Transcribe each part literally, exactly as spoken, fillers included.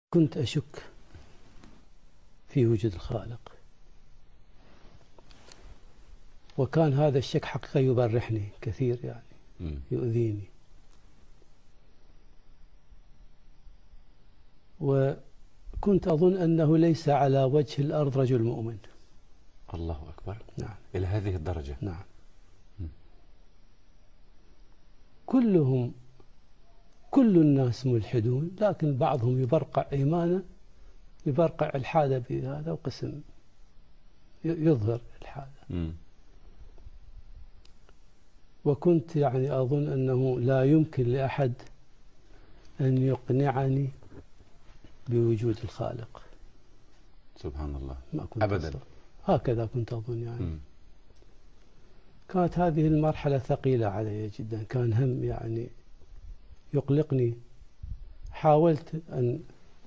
كنت أشك في وجود الخالق، وكان هذا الشك حقيقة يبرحني كثير، يعني يؤذيني. وكنت أظن أنه ليس على وجه الأرض رجل مؤمن. الله أكبر. نعم. إلى هذه الدرجة. نعم. كلهم كل الناس ملحدون، لكن بعضهم يبرقع إيمانه، يبرقع الحادة بهذا وقسم يظهر الحادة. م. وكنت يعني أظن أنه لا يمكن لأحد أن يقنعني بوجود الخالق. سبحان الله. ما كنت أبدا. أصدق. هكذا كنت أظن يعني. م. كانت هذه المرحلة ثقيلة علي جدا، كان هم يعني يقلقني. حاولت أن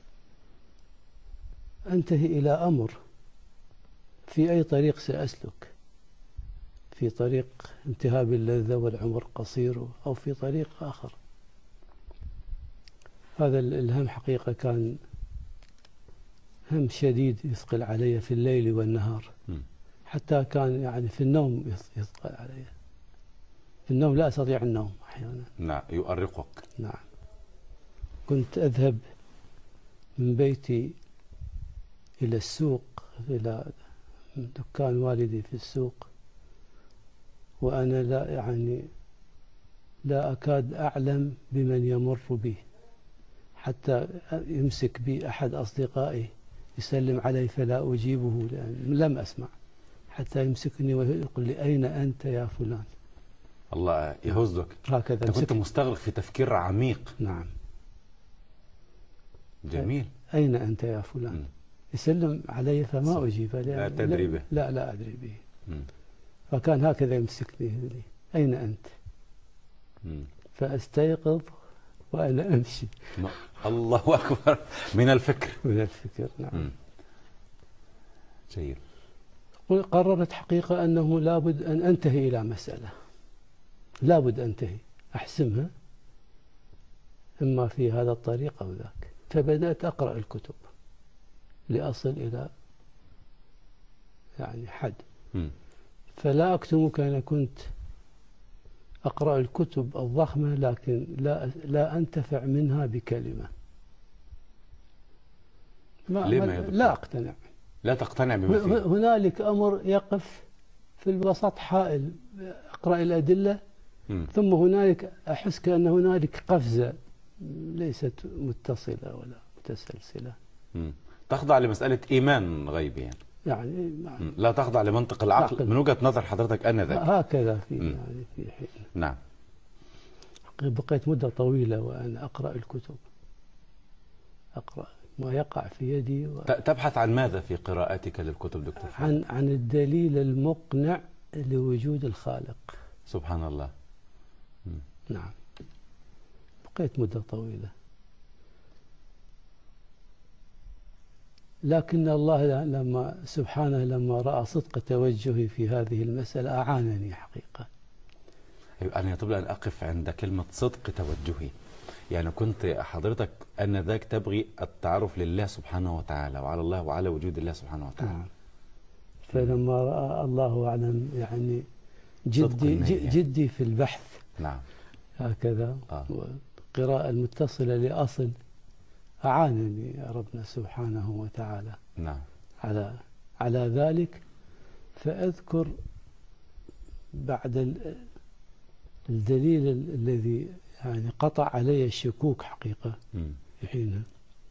أنتهي إلى أمر في أي طريق سأسلك، في طريق انتهاء باللذة والعمر قصير أو في طريق آخر. هذا الهم حقيقة كان هم شديد يثقل علي في الليل والنهار. م. حتى كان يعني في النوم يثقل علي. في النوم لا أستطيع النوم أحيانا. نعم، يؤرقك. نعم. كنت أذهب من بيتي إلى السوق، إلى دكان والدي في السوق، وأنا لا يعني لا أكاد أعلم بمن يمر بي، حتى يمسك بي أحد أصدقائي يسلم علي فلا أجيبه لأن لم أسمع، حتى يمسكني ويقول لي أين أنت يا فلان. الله يهزك. هكذا أنت كنت مستغرق في تفكير عميق. نعم. جميل. أين أنت يا فلان؟ م. يسلم علي فما أجيب، لا تدري به. لا لا أدري به. م. فكان هكذا يمسكني لي. أين أنت؟ م. فأستيقظ وأنا أمشي. الله أكبر. من الفكر. من الفكر. نعم. م. جيد. قررت حقيقة أنه لابد أن أنتهي إلى مسألة، لابد أنتهي أحسمها، إما في هذا الطريق أو ذاك. فبدأت أقرأ الكتب لأصل إلى يعني حد. م. فلا أكتمك أنا كنت أقرأ الكتب الضخمة، لكن لا لا أنتفع منها بكلمة. ما ليه ما ما لا أقتنع. لا تقتنع بما فيه. هنالك أمر يقف في الوسط حائل، أقرأ الأدلة م. ثم هنالك أحس كأن هنالك قفزة ليست متصلة ولا متسلسلة. م. تخضع لمسألة إيمان غيبي يعني. يعني لا تخضع لمنطق العقل عقل. من وجهة نظر حضرتك أنا ذاك. هكذا في يعني في حين. نعم. بقيت مدة طويلة وأنا أقرأ الكتب، أقرأ ما يقع في يدي و... تبحث عن ماذا في قراءتك للكتب دكتور؟ عن عن الدليل المقنع لوجود الخالق. سبحان الله. م. نعم. بقيت مدة طويلة، لكن الله لما سبحانه لما رأى صدق توجهي في هذه المسألة أعانني حقيقة. أنا يطلب أن أقف عند كلمة صدق توجهي. يعني كنت حضرتك أنذاك تبغي التعرف لله سبحانه وتعالى وعلى الله وعلى وجود الله سبحانه وتعالى. نعم. فلما رأى الله أعلم يعني جدي جدي في البحث. نعم. هكذا. آه. والقراءة المتصلة لأصل أعانني ربنا سبحانه وتعالى. نعم. على على ذلك. فأذكر بعد الدليل الذي يعني قطع علي الشكوك حقيقة م. في حينها،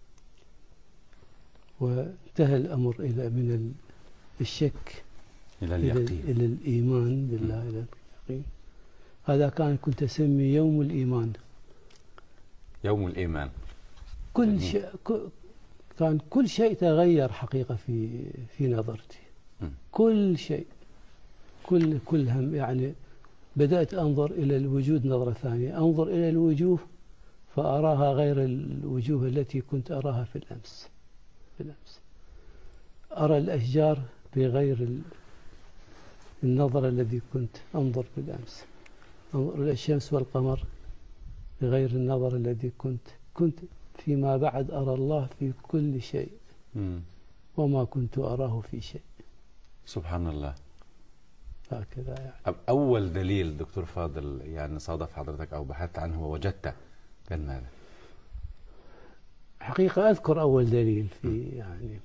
وانتهى الأمر إلى من الشك إلى اليقين، إلى, إلى الإيمان بالله، م. إلى اليقين. هذا كان كنت أسمي يوم الإيمان. يوم الإيمان. كل شيء كان كل شيء تغير حقيقة في في نظرتي. م. كل شيء كل كل هم يعني بدأت أنظر إلى الوجود نظرة ثانية، أنظر إلى الوجوه فأراها غير الوجوه التي كنت أراها في الأمس. في الأمس أرى الأشجار بغير النظر الذي كنت أنظر في الأمس، أنظر إلى الشمس والقمر بغير النظر الذي كنت كنت فيما بعد أرى الله في كل شيء مم. وما كنت أراه في شيء. سبحان الله. هكذا يعني. أب- أول دليل دكتور فاضل يعني صادف حضرتك أو بحثت عنه ووجدته كان ماذا؟ حقيقة أذكر أول دليل في يعني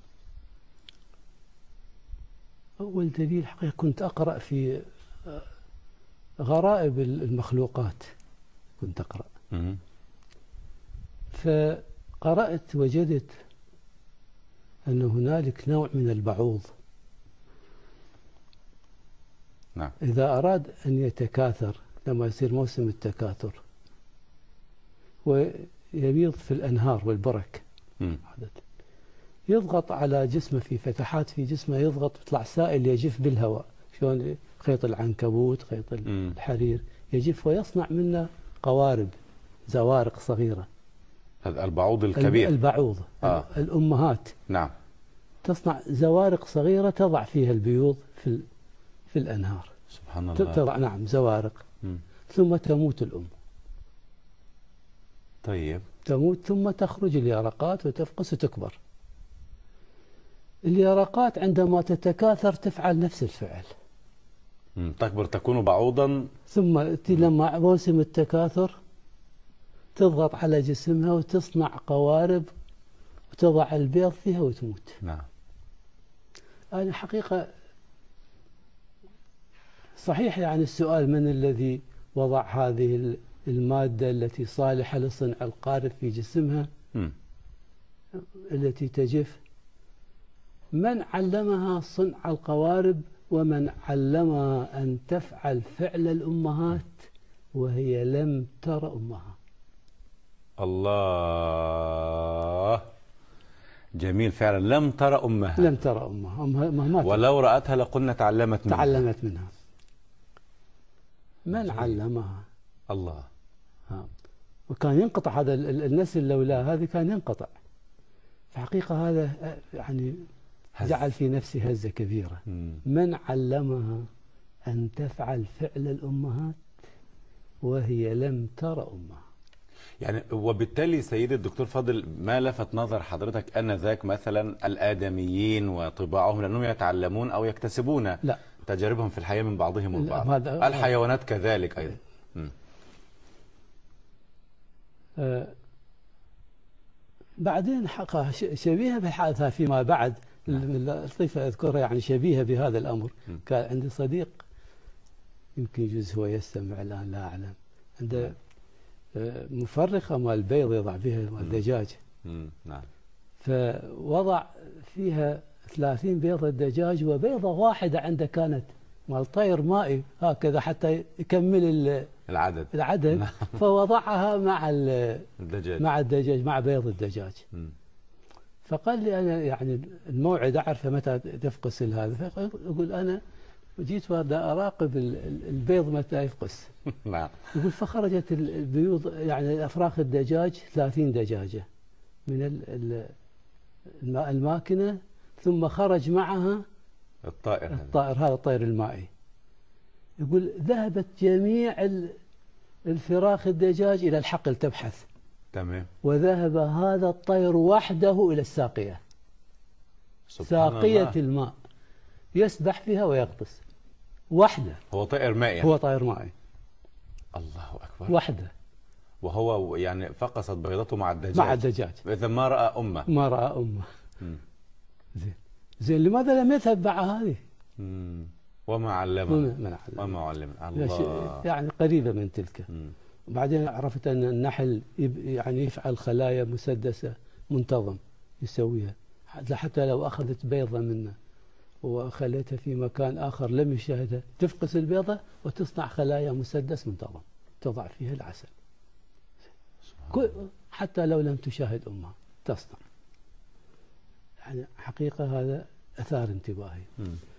أول دليل حقيقة كنت أقرأ في غرائب المخلوقات، كنت أقرأ مم. فقرأت وجدت أن هنالك نوع من البعوض نعم. إذا أراد أن يتكاثر لما يصير موسم التكاثر ويبيض في الأنهار والبرك، مم. يضغط على جسمه في فتحات في جسمه، يضغط يطلع سائل يجف بالهواء، شلون خيط العنكبوت خيط مم. الحرير يجف ويصنع منه قوارب زوارق صغيرة. هذا البعوض الكبير. البعوض آه. الأمهات نعم. تصنع زوارق صغيرة تضع فيها البيوض في في الأنهار. سبحان الله. تضع نعم زوارق. مم. ثم تموت الأم. طيب. تموت ثم تخرج اليرقات وتفقس وتكبر. اليرقات عندما تتكاثر تفعل نفس الفعل. مم. تكبر تكون بعوضا. ثم لما موسم التكاثر تضغط على جسمها وتصنع قوارب وتضع البيض فيها وتموت. نعم. أنا حقيقة صحيح يعني السؤال من الذي وضع هذه المادة التي صالحة لصنع القارب في جسمها مم. التي تجف، من علمها صنع القوارب ومن علمها أن تفعل فعل الأمهات وهي لم تر أمها. الله، جميل فعلا، لم ترى أمها. لم ترى أمها, أمها ما ولو رأتها لقلنا تعلمت منها. تعلمت منها. من جميل. علمها؟ الله. ها. وكان ينقطع هذا النسل لولا هذه كان ينقطع. في حقيقة هذا يعني هز. جعل في نفسي هزة كبيرة. مم. من علمها أن تفعل فعل الأمهات وهي لم تر أمها. يعني وبالتالي سيدي الدكتور فاضل، ما لفت نظر حضرتك أن ذاك مثلا الآدميين وطباعهم لأنهم يتعلمون أو يكتسبون لا. تجاربهم في الحياة من بعضهم البعض. هذا الحيوانات كذلك أيضا. آه بعدين حقها شبيهة بالحادثة فيما بعد. اللطيفة أذكرها يعني شبيهة بهذا الأمر. م. كان عندي صديق يمكن يجوز هو يستمع الآن لا أعلم، عنده مفرخة مال البيض يضع بها الدجاج. نعم. فوضع فيها ثلاثين بيضة دجاج وبيضة واحدة عنده كانت مال طير مائي هكذا حتى يكمل العدد العدد فوضعها مع الدجاج مع الدجاج مع بيض الدجاج. م. فقال لي أنا يعني الموعد أعرف متى تفقس هذا، فأقول أنا جيت وأنا أراقب البيض متى يفقس. نعم. يقول فخرجت البيوض يعني أفراخ الدجاج ثلاثين دجاجة من الماكنة، ثم خرج معها الطائر الطائر هذا الطير المائي. يقول ذهبت جميع الفراخ الدجاج إلى الحقل تبحث. تمام. وذهب هذا الطير وحده إلى الساقية، ساقية الماء، يسبح فيها ويغطس وحده. هو طائر مائي. هو طائر مائي. الله أكبر. وحده. وهو يعني فقست بيضته مع الدجاج. مع الدجاج. إذا ما رأى أمه. ما رأى أمه. زين زين لماذا لم يذهب مع هذه؟ مم. وما علمه. وما, وما علمه. الله. يعني قريبة من تلك. مم. وبعدين عرفت أن النحل يعني يفعل خلايا مسدسة منتظم يسويها، حتى لو أخذت بيضة منه وخليتها في مكان آخر لم يشاهدها تفقس البيضة وتصنع خلايا مسدس منتظم تضع فيها العسل حتى لو لم تشاهد أمها تصنع. يعني حقيقة هذا أثار انتباهي.